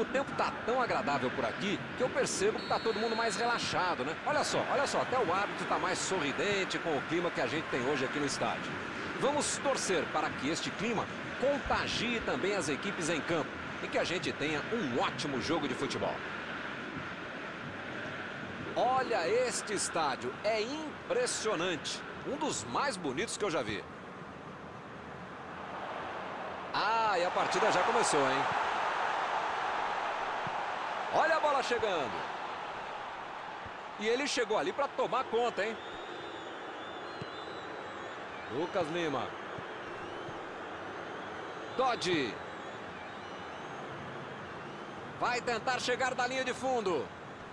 O tempo tá tão agradável por aqui que eu percebo que tá todo mundo mais relaxado, né? Olha só, até o árbitro tá mais sorridente com o clima que a gente tem hoje aqui no estádio. Vamos torcer para que este clima contagie também as equipes em campo e que a gente tenha um ótimo jogo de futebol. Olha este estádio, é impressionante. Um dos mais bonitos que eu já vi. Ah, e a partida já começou, hein? Olha a bola chegando. E ele chegou ali para tomar conta, hein? Lucas Lima. Dodge. Vai tentar chegar da linha de fundo.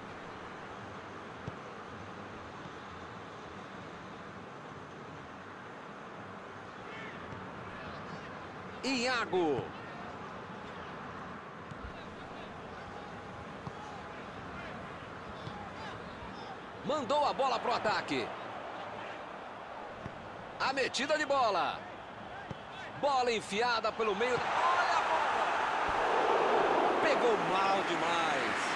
Iago. Mandou a bola pro ataque. A metida de bola. Bola enfiada pelo meio. Olha a bola. Pegou mal demais.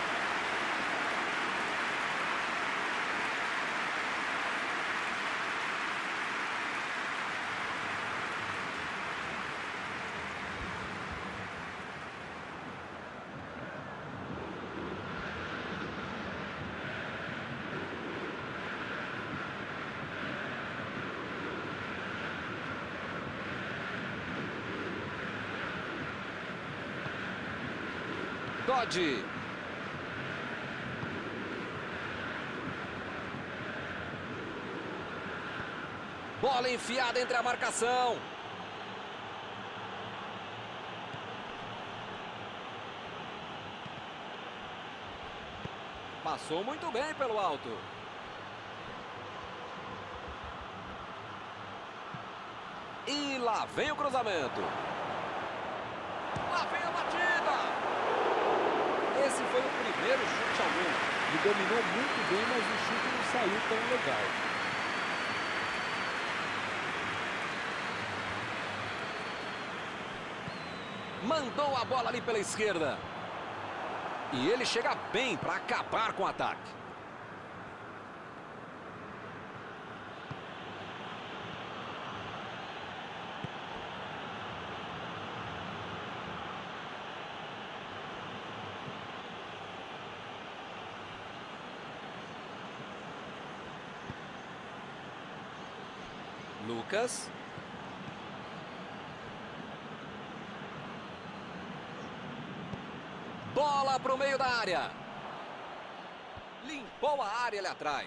Dodge. Bola enfiada entre a marcação. Passou muito bem pelo alto. E lá vem o cruzamento. Lá vem a batida. Esse foi o primeiro chute ao gol. Ele dominou muito bem, mas o chute não saiu tão legal. Mandou a bola ali pela esquerda. E ele chega bem para acabar com o ataque. Lucas. Bola para o meio da área. Limpou a área ali atrás.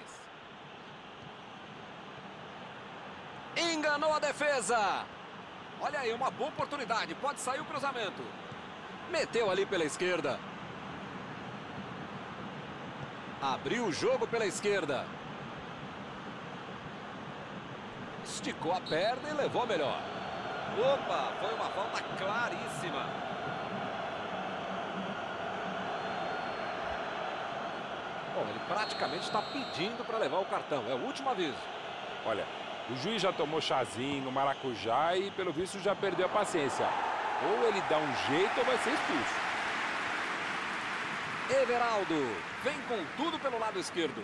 Enganou a defesa. Olha aí, uma boa oportunidade. Pode sair o cruzamento. Meteu ali pela esquerda. Abriu o jogo pela esquerda. Esticou a perna e levou melhor. Opa, foi uma falta claríssima. Bom, ele praticamente está pedindo para levar o cartão. É o último aviso. Olha, o juiz já tomou chazinho, maracujá e pelo visto já perdeu a paciência. Ou ele dá um jeito ou vai ser expulso. Everaldo vem com tudo pelo lado esquerdo.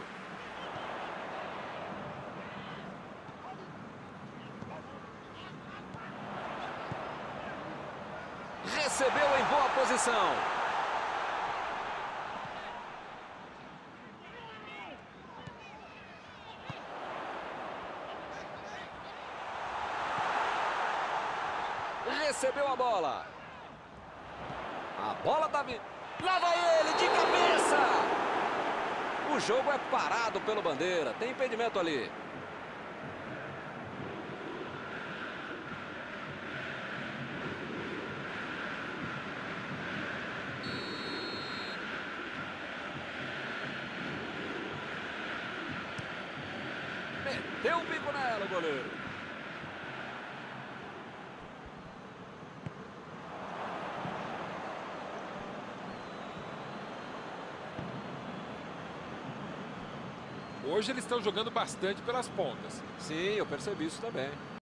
Recebeu em boa posição. Recebeu a bola. A bola tá vindo. Lá vai ele, de cabeça! O jogo é parado pelo bandeira. Tem impedimento ali. Meteu o bico nela, o goleiro. Hoje eles estão jogando bastante pelas pontas. Sim, eu percebi isso também.